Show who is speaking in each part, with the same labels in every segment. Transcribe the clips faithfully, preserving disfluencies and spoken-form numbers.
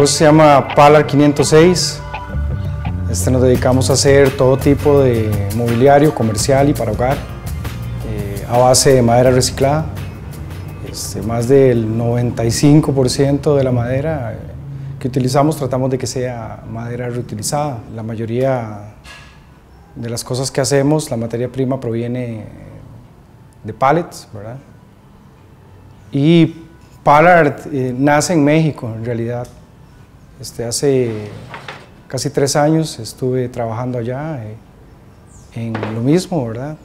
Speaker 1: negocio se llama Palar quinientos seis. Este, nos dedicamos a hacer todo tipo de mobiliario comercial y para hogar, eh, a base de madera reciclada. Este, más del noventa y cinco por ciento de la madera que utilizamos tratamos de que sea madera reutilizada. La mayoría de las cosas que hacemos, la materia prima proviene de pallets, ¿verdad? Y Palar eh, nace en México, en realidad. Este, hace casi tres años estuve trabajando allá eh, en lo mismo, ¿verdad?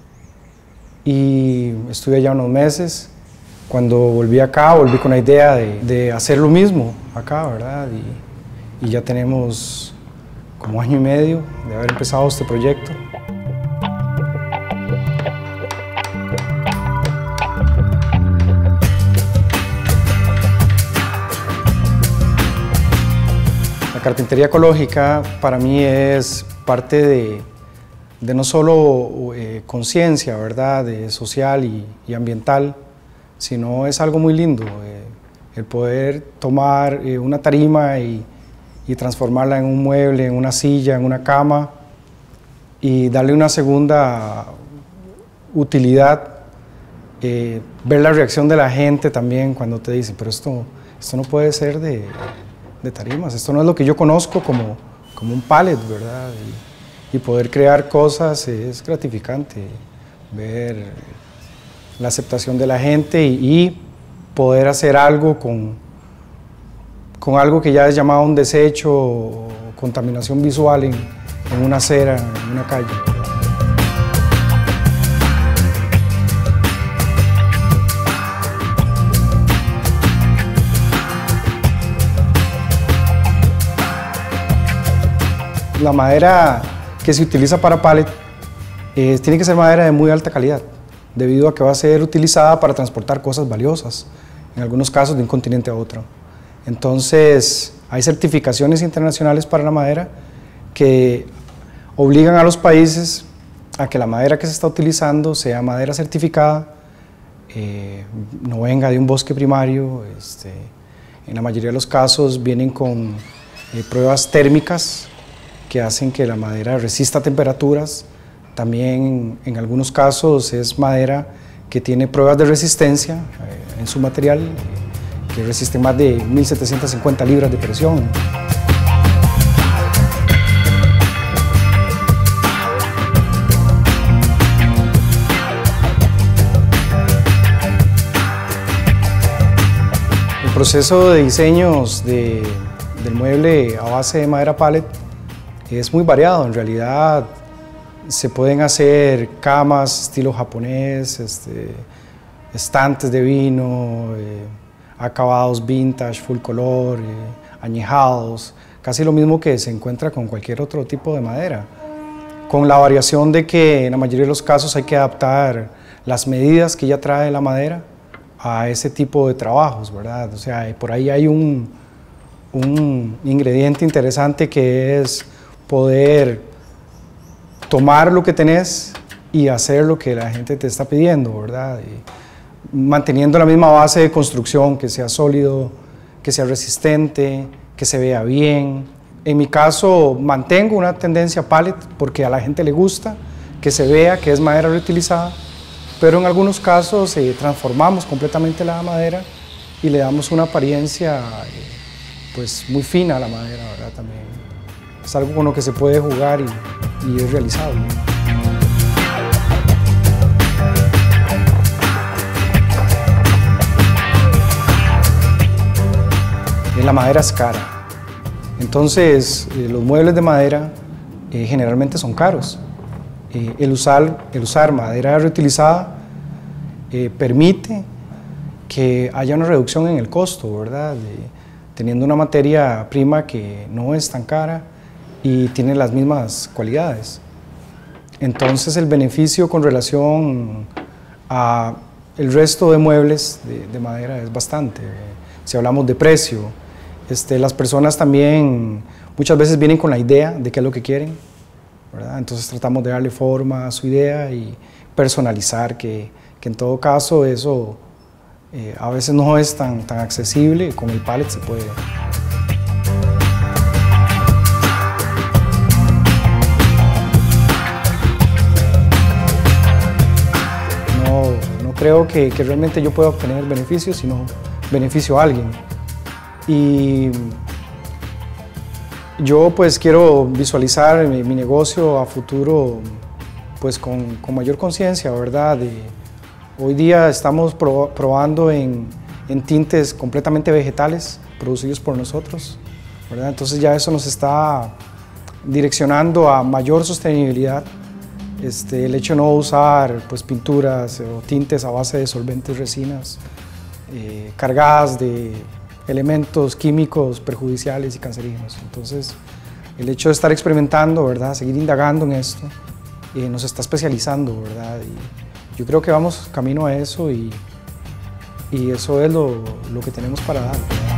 Speaker 1: Y estuve allá unos meses. Cuando volví acá, volví con la idea de, de hacer lo mismo acá, ¿verdad? Y, y ya tenemos como año y medio de haber empezado este proyecto. La carpintería ecológica para mí es parte de, de no solo eh, conciencia, ¿verdad? De social y, y ambiental, sino es algo muy lindo, eh, el poder tomar eh, una tarima y, y transformarla en un mueble, en una silla, en una cama y darle una segunda utilidad, eh, ver la reacción de la gente también cuando te dicen, pero esto, esto no puede ser de, de tarimas, esto no es lo que yo conozco como, como un pallet, ¿verdad? Y, y poder crear cosas es gratificante, ver la aceptación de la gente y, y poder hacer algo con, con algo que ya es llamado un desecho o contaminación visual en, en una acera, en una calle. La madera que se utiliza para pallet eh, tiene que ser madera de muy alta calidad, debido a que va a ser utilizada para transportar cosas valiosas, en algunos casos de un continente a otro. Entonces, hay certificaciones internacionales para la madera que obligan a los países a que la madera que se está utilizando sea madera certificada, eh, no venga de un bosque primario. Este, en la mayoría de los casos vienen con eh, pruebas térmicas que hacen que la madera resista temperaturas. También en algunos casos es madera que tiene pruebas de resistencia eh, en su material, eh, que resiste más de mil setecientas cincuenta libras de presión. El proceso de diseños de, del mueble a base de madera pallet es muy variado. En realidad, se pueden hacer camas estilo japonés, este, estantes de vino, eh, acabados vintage, full color, eh, añejados, casi lo mismo que se encuentra con cualquier otro tipo de madera, con la variación de que en la mayoría de los casos hay que adaptar las medidas que ya trae la madera a ese tipo de trabajos, ¿verdad? O sea, por ahí hay un, un ingrediente interesante que es poder tomar lo que tenés y hacer lo que la gente te está pidiendo, ¿verdad? Y manteniendo la misma base de construcción, que sea sólido, que sea resistente, que se vea bien. En mi caso, mantengo una tendencia pallet porque a la gente le gusta que se vea que es madera reutilizada, pero en algunos casos eh, transformamos completamente la madera y le damos una apariencia eh, pues, muy fina a la madera, ¿verdad? También es algo con lo que se puede jugar y, y es realizable. La madera es cara, entonces eh, los muebles de madera eh, generalmente son caros. Eh, el, usar, el usar madera reutilizada eh, permite que haya una reducción en el costo, ¿verdad? De, teniendo una materia prima que no es tan cara y tiene las mismas cualidades. Entonces el beneficio con relación a el resto de muebles de, de madera es bastante. Si hablamos de precio, este, las personas también muchas veces vienen con la idea de qué es lo que quieren, ¿verdad? Entonces tratamos de darle forma a su idea y personalizar, que, que en todo caso eso eh, a veces no es tan, tan accesible, con el pallet se puede. creo que, que realmente yo puedo obtener beneficios, sino beneficio a alguien. Y yo pues quiero visualizar mi, mi negocio a futuro pues con, con mayor conciencia, ¿verdad? De, hoy día estamos pro, probando en, en tintes completamente vegetales producidos por nosotros, ¿verdad? Entonces ya eso nos está direccionando a mayor sostenibilidad. Este, el hecho de no usar pues, pinturas o tintes a base de solventes, resinas, eh, cargadas de elementos químicos perjudiciales y cancerígenos. Entonces, el hecho de estar experimentando, ¿verdad? Seguir indagando en esto, eh, nos está especializando, ¿verdad? Y yo creo que vamos camino a eso y, y eso es lo, lo que tenemos para dar.